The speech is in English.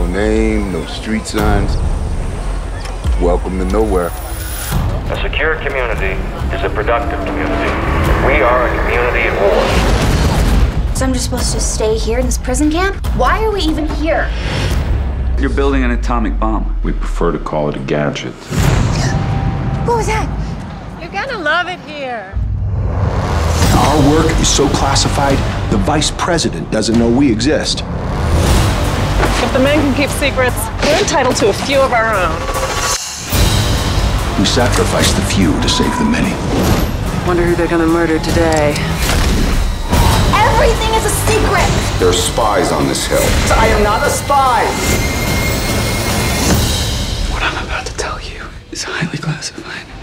name, no street signs. Welcome to nowhere. A secure community is a productive community. We are a community at war. So I'm just supposed to stay here in this prison camp? Why are we even here? You're building an atomic bomb. We prefer to call it a gadget. What was that? You're gonna love it here. Our work is so classified, the vice president doesn't know we exist. If the men can keep secrets, we're entitled to a few of our own. We sacrifice the few to save the many. Wonder who they're gonna murder today. Everything is a secret! There are spies on this hill. I am not a spy! What I'm about to tell you is highly classified.